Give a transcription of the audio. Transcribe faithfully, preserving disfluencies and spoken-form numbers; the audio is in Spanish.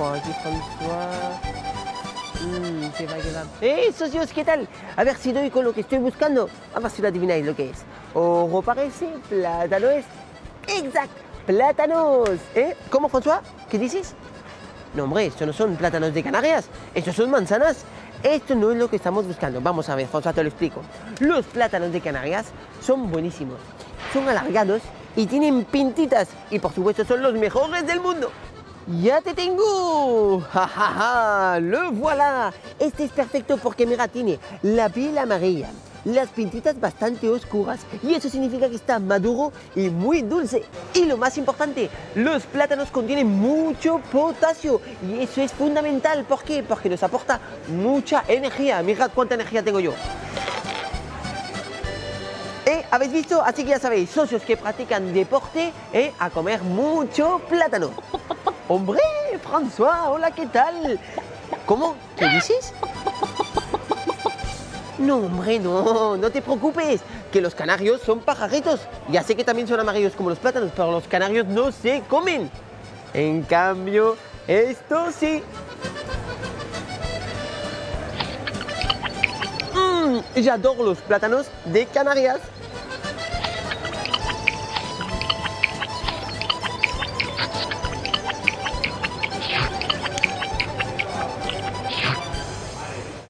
por aquí François. Mm, ¿qué va, qué va? ¡Eh, socios, qué tal! A ver si doy con lo que estoy buscando. A ver si lo adivináis lo que es. Oro parece, plátano es. ¡Exacto! ¡Plátanos! ¿Eh? ¿Cómo, François? ¿Qué dices? No, hombre, estos no son plátanos de Canarias. Estos son manzanas. Esto no es lo que estamos buscando. Vamos a ver, François, te lo explico. Los plátanos de Canarias son buenísimos. Son alargados y tienen pintitas. Y por supuesto son los mejores del mundo. ¡Ya te tengo! ¡Ja, ja, ja! ¡Le voilà! Este es perfecto porque, mira, tiene la piel amarilla, las pintitas bastante oscuras y eso significa que está maduro y muy dulce. Y lo más importante, los plátanos contienen mucho potasio y eso es fundamental. ¿Por qué? Porque nos aporta mucha energía. Mirad cuánta energía tengo yo. ¿Eh? ¿Habéis visto? Así que ya sabéis, socios que practican deporte, ¿eh? A comer mucho plátano. ¡Hombre! François, hola, ¿qué tal? ¿Cómo? ¿Qué dices? No, hombre, no, no te preocupes, que los canarios son pajaritos. Ya sé que también son amarillos como los plátanos, pero los canarios no se comen. En cambio, esto sí. Mm, j'adore los plátanos de Canarias.